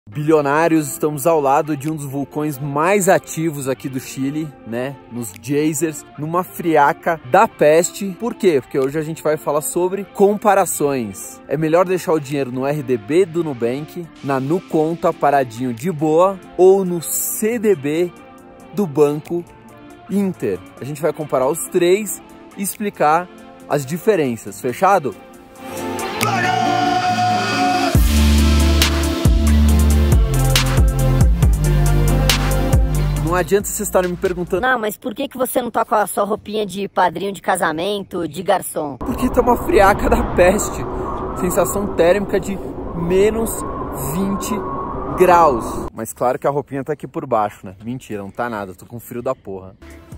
Bilionários, estamos ao lado de um dos vulcões mais ativos aqui do Chile, né? Nos geysers, numa friaca da peste. Por quê? Porque hoje a gente vai falar sobre comparações. É melhor deixar o dinheiro no RDB do Nubank, na NuConta paradinho de boa, ou no CDB do Banco Inter. A gente vai comparar os três e explicar as diferenças. Fechado? Não adianta vocês estarem me perguntando: não, mas por que você não tá com a sua roupinha de padrinho de casamento, de garçom? Porque tá uma friaca da peste. Sensação térmica de menos 20 graus. Mas claro que a roupinha tá aqui por baixo, né? Mentira, não tá nada, tô com frio da porra.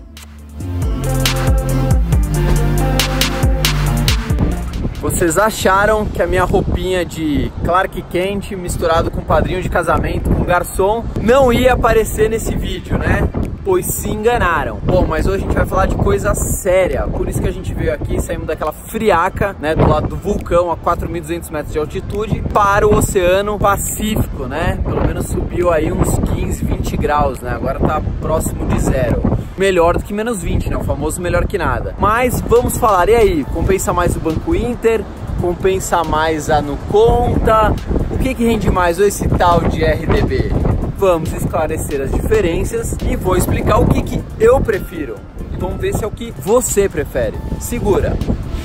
Vocês acharam que a minha roupinha de Clark Kent misturado com padrinho de casamento, com garçom, não ia aparecer nesse vídeo, né? Pois se enganaram. Bom, mas hoje a gente vai falar de coisa séria. Por isso que a gente veio aqui, saímos daquela friaca, né, do lado do vulcão, a 4.200 metros de altitude, para o Oceano Pacífico, né? Pelo menos subiu aí uns 15, 20 graus, né? Agora tá próximo de zero. Melhor do que menos 20, né? O famoso melhor que nada. Mas vamos falar, e aí? Compensa mais o Banco Inter? Compensa mais a NuConta? O que rende mais esse tal de RDB? Vamos esclarecer as diferenças e vou explicar o que eu prefiro. E vamos ver se é o que você prefere. Segura!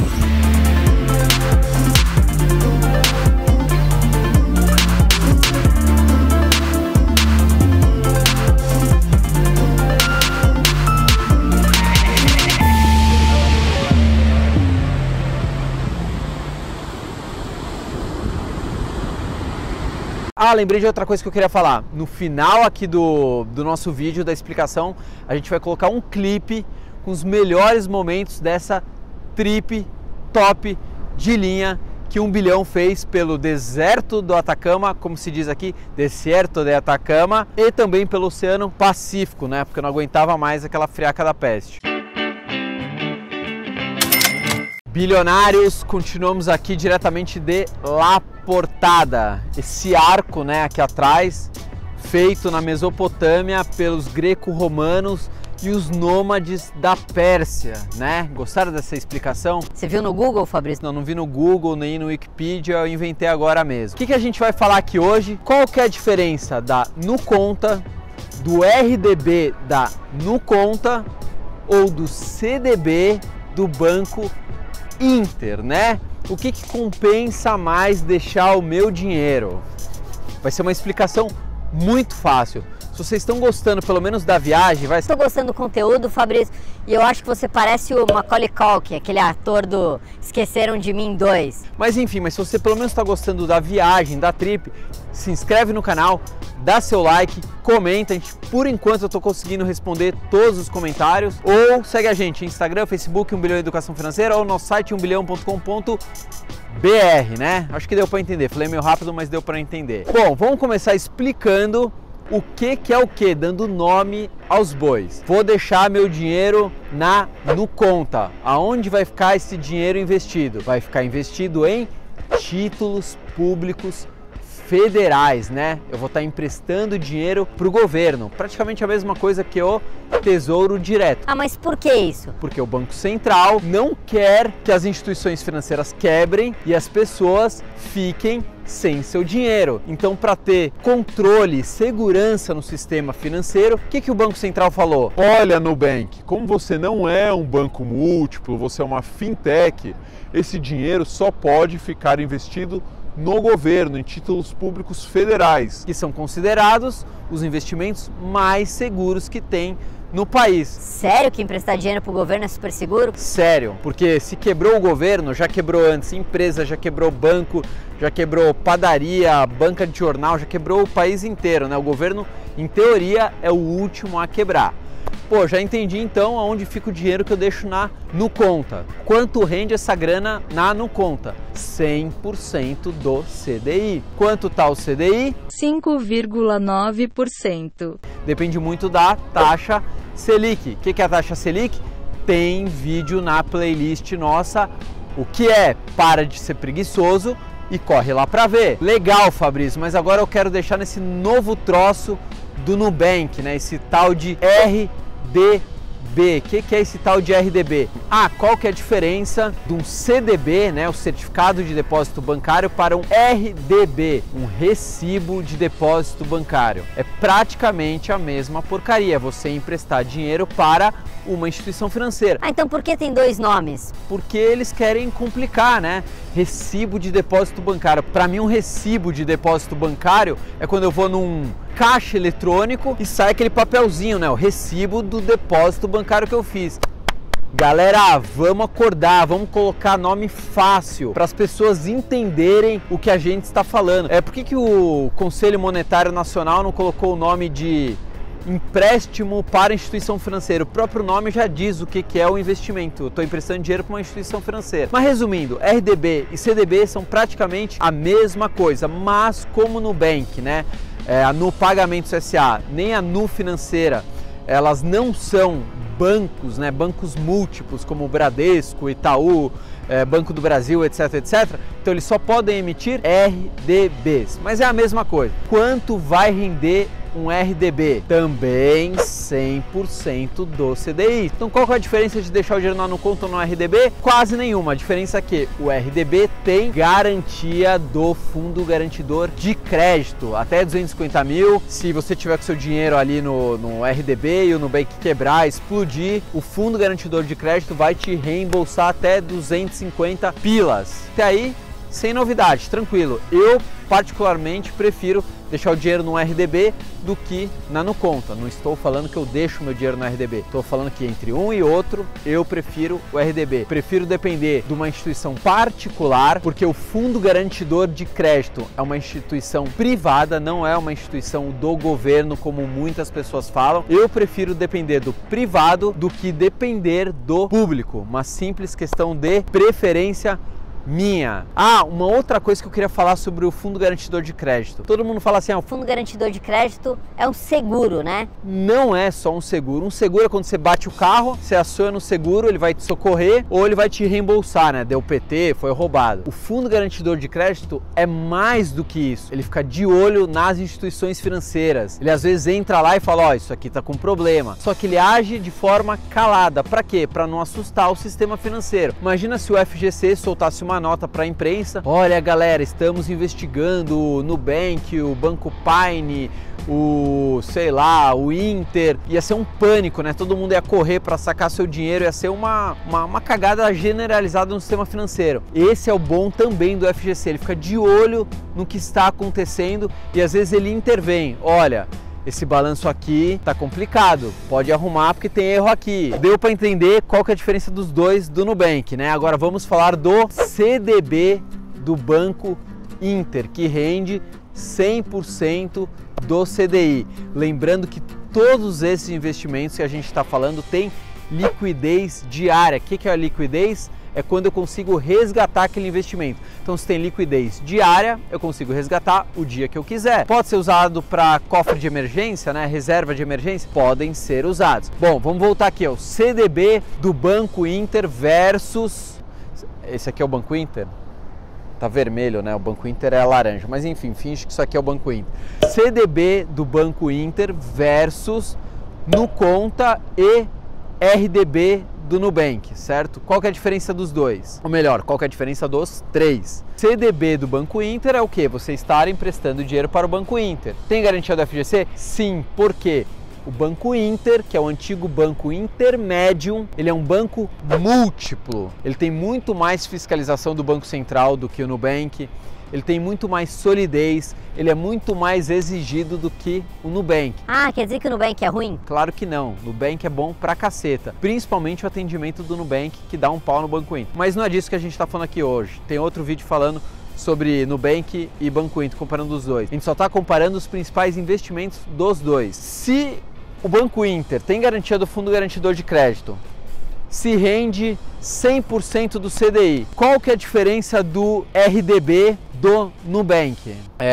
Ah, lembrei de outra coisa que eu queria falar. No final aqui do nosso vídeo, da explicação, a gente vai colocar um clipe com os melhores momentos dessa trip top de linha que 1 bilhão fez pelo deserto do Atacama, como se diz aqui, deserto de Atacama, e também pelo Oceano Pacífico, né? Porque eu não aguentava mais aquela friaca da peste. Bilionários, continuamos aqui diretamente de La Portada, esse arco, né, aqui atrás, feito na Mesopotâmia pelos greco-romanos e os nômades da Pérsia, né? Gostaram dessa explicação? Você viu no Google, Fabrício? Não vi no Google, nem no Wikipedia, eu inventei agora mesmo. O que a gente vai falar aqui hoje? Qual que é a diferença da NuConta, do RDB da NuConta ou do CDB do Banco Inter, né? O que compensa mais deixar o meu dinheiro? Vai ser uma explicação muito fácil. Se vocês estão gostando pelo menos da viagem, vai... Estou gostando do conteúdo, Fabrício, e eu acho que você parece o Macaulay Culkin, aquele ator do Esqueceram de Mim 2. Mas enfim, se você pelo menos está gostando da viagem, da trip, se inscreve no canal, dá seu like, comenta. Por enquanto eu estou conseguindo responder todos os comentários. Ou segue a gente no Instagram, Facebook, 1 bilhão Educação Financeira, ou no site 1bilhão.com.br, né? Acho que deu para entender. Falei meio rápido, mas deu para entender. Bom, vamos começar explicando o que é o que, dando nome aos bois. Vou deixar meu dinheiro na NuConta. Aonde vai ficar esse dinheiro investido? Vai ficar investido em títulos públicos federais, né? Eu vou estar emprestando dinheiro para o governo, praticamente a mesma coisa que o Tesouro Direto. Ah, mas por que isso? Porque o Banco Central não quer que as instituições financeiras quebrem e as pessoas fiquem sem seu dinheiro. Então, para ter controle, segurança no sistema financeiro, o que o Banco Central falou? Olha, Nubank, como você não é um banco múltiplo, você é uma fintech, esse dinheiro só pode ficar investido no governo, em títulos públicos federais, que são considerados os investimentos mais seguros que tem no país. Sério que emprestar dinheiro para o governo é super seguro? Sério, porque se quebrou o governo, já quebrou antes empresa, já quebrou banco, já quebrou padaria, banca de jornal, já quebrou o país inteiro, né? O governo, em teoria, é o último a quebrar. Pô, já entendi então aonde fica o dinheiro que eu deixo na NuConta. Quanto rende essa grana na NuConta? 100% do CDI. Quanto tá o CDI? 5,9%. Depende muito da taxa Selic. O que é a taxa Selic? Tem vídeo na playlist nossa. O que é? Para de ser preguiçoso, e corre lá para ver. Legal, Fabrício, mas agora eu quero deixar nesse novo troço do Nubank, né? Esse tal de RDB. O que é esse tal de RDB? Qual que é a diferença de um CDB, né, o Certificado de Depósito Bancário, para um RDB, um Recibo de Depósito Bancário? É praticamente a mesma porcaria, você emprestar dinheiro para uma instituição financeira. Então por que tem dois nomes? Porque eles querem complicar, né? Recibo de Depósito Bancário. Para mim, um recibo de depósito bancário é quando eu vou num caixa eletrônico e sai aquele papelzinho, né? O recibo do depósito bancário que eu fiz. Galera, vamos acordar, vamos colocar nome fácil para as pessoas entenderem o que a gente está falando. Por que o Conselho Monetário Nacional não colocou o nome de empréstimo para instituição financeira? O próprio nome já diz o que é o investimento. Eu estou emprestando dinheiro para uma instituição financeira. Mas resumindo, RDB e CDB são praticamente a mesma coisa, mas como Nubank, né? A Nu Pagamentos SA, nem a Nu Financeira, elas não são bancos, né? Bancos múltiplos como o Bradesco, Itaú, Banco do Brasil, etc, etc. Então eles só podem emitir RDBs, mas é a mesma coisa. Quanto vai render um RDB? Também 100% do CDI. Então qual que é a diferença de deixar o dinheiro no conta ou no RDB? Quase nenhuma. A diferença é que o RDB tem garantia do Fundo Garantidor de Crédito, até 250 mil. Se você tiver com seu dinheiro ali no RDB e o Nubank quebrar, explodir, o Fundo Garantidor de Crédito vai te reembolsar até 250 pilas. Até aí, sem novidade, tranquilo. Eu particularmente prefiro deixar o dinheiro no RDB do que na Nuconta. Não estou falando que eu deixo meu dinheiro no RDB. Estou falando que entre um e outro eu prefiro o RDB. Prefiro depender de uma instituição particular, porque o Fundo Garantidor de Crédito é uma instituição privada, não é uma instituição do governo, como muitas pessoas falam. Eu prefiro depender do privado do que depender do público. Uma simples questão de preferência minha. Uma outra coisa que eu queria falar sobre o Fundo Garantidor de Crédito. Todo mundo fala assim, o Fundo Garantidor de Crédito é um seguro, né? Não é só um seguro. Um seguro é quando você bate o carro, você aciona o seguro, ele vai te socorrer ou ele vai te reembolsar, né? Deu PT, foi roubado. O Fundo Garantidor de Crédito é mais do que isso. Ele fica de olho nas instituições financeiras. Ele às vezes entra lá e fala, isso aqui tá com problema. Só que ele age de forma calada. Para quê? Para não assustar o sistema financeiro. Imagina se o FGC soltasse uma nota para a imprensa: olha galera, estamos investigando o Nubank, o Banco Paine, o Inter. Ia ser um pânico, né? Todo mundo ia correr para sacar seu dinheiro, ia ser uma cagada generalizada no sistema financeiro. Esse é o bom também do FGC, ele fica de olho no que está acontecendo e às vezes ele intervém. Olha, esse balanço aqui tá complicado, pode arrumar porque tem erro aqui. Deu para entender qual que é a diferença dos dois do Nubank, né? Agora vamos falar do CDB do Banco Inter, que rende 100% do CDI. Lembrando que todos esses investimentos que a gente está falando têm liquidez diária. O que é a liquidez? É quando eu consigo resgatar aquele investimento. Então, se tem liquidez diária, eu consigo resgatar o dia que eu quiser. Pode ser usado para cofre de emergência, né? Reserva de emergência, podem ser usados. Bom, vamos voltar aqui, ó. O CDB do Banco Inter versus... Esse aqui é o Banco Inter? Tá vermelho, né? O Banco Inter é laranja, mas enfim, finge que isso aqui é o Banco Inter. CDB do Banco Inter versus Nuconta e RDB do Nubank, certo? Qual que é a diferença dos dois? Ou melhor, qual que é a diferença dos três? CDB do Banco Inter é o quê? Você estar emprestando dinheiro para o Banco Inter. Tem garantia do FGC? Sim, por quê? O Banco Inter, que é o antigo Banco Intermédium, ele é um banco múltiplo. Ele tem muito mais fiscalização do Banco Central do que o Nubank. Ele tem muito mais solidez, ele é muito mais exigido do que o Nubank. Quer dizer que o Nubank é ruim? Claro que não, o Nubank é bom pra caceta, principalmente o atendimento do Nubank, que dá um pau no Banco Inter. Mas não é disso que a gente tá falando aqui hoje, tem outro vídeo falando sobre Nubank e Banco Inter, comparando os dois. A gente só tá comparando os principais investimentos dos dois. Se o Banco Inter tem garantia do Fundo Garantidor de Crédito, se rende 100% do CDI, qual que é a diferença do RDB do Nubank?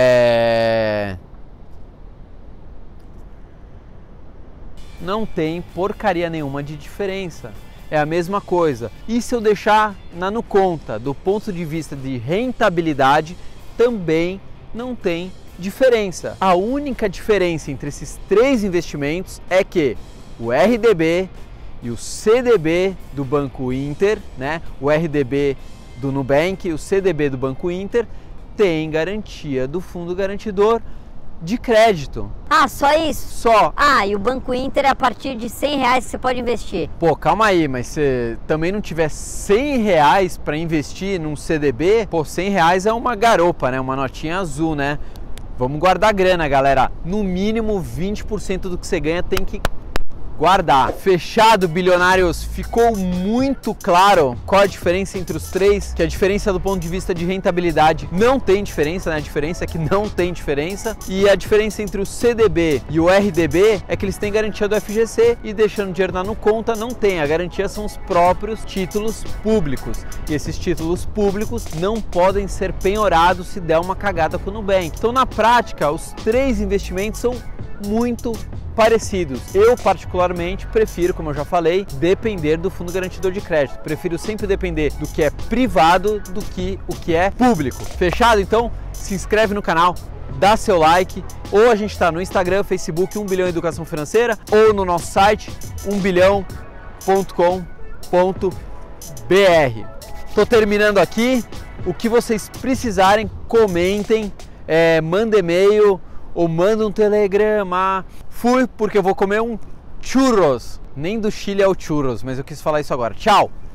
Não tem porcaria nenhuma de diferença. É a mesma coisa. E se eu deixar na Nuconta, do ponto de vista de rentabilidade, também não tem diferença. A única diferença entre esses três investimentos é que o RDB e o CDB do Banco Inter, né? O RDB do Nubank e o CDB do Banco Inter tem garantia do fundo garantidor de crédito. Ah, só isso? Só. Ah, e o Banco Inter é a partir de R$100 que você pode investir. Pô, calma aí, mas se também não tiver R$100 para investir num CDB, pô, R$100 é uma garopa, né? Uma notinha azul, né? Vamos guardar grana, galera. No mínimo 20% do que você ganha tem que guardar. Fechado, bilionários? Ficou muito claro qual a diferença entre os três, que a diferença do ponto de vista de rentabilidade não tem diferença, né? A diferença é que não tem diferença. E a diferença entre o CDB e o RDB é que eles têm garantia do FGC e deixando dinheiro na conta não tem. A garantia são os próprios títulos públicos. E esses títulos públicos não podem ser penhorados se der uma cagada com o Nubank. Então, na prática, os três investimentos são muito parecidos. Eu particularmente prefiro, como eu já falei, depender do fundo garantidor de crédito. Prefiro sempre depender do que é privado do que o que é público. Fechado? Então se inscreve no canal, dá seu like, ou a gente está no Instagram, Facebook 1 Bilhão Educação Financeira, ou no nosso site 1bilhão.com.br. Tô terminando aqui. O que vocês precisarem, comentem, manda e-mail ou manda um telegrama. Fui porque eu vou comer um churros. Nem do Chile é o churros, mas eu quis falar isso agora. Tchau!